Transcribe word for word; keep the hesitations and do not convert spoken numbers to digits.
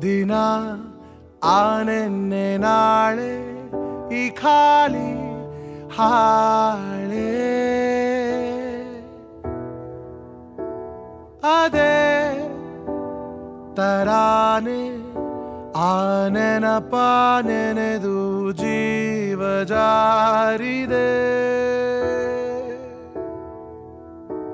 ದಿನ ಆನೆನ್ನೆ ನಾಳೆ ಈ ಖಾಲಿ ಹಾಳೆ ಅದೇ ತರಾನೆ ಆ ನೆನಪ ನೆನೆದು ಜೀವ ಜಾರಿದೆ.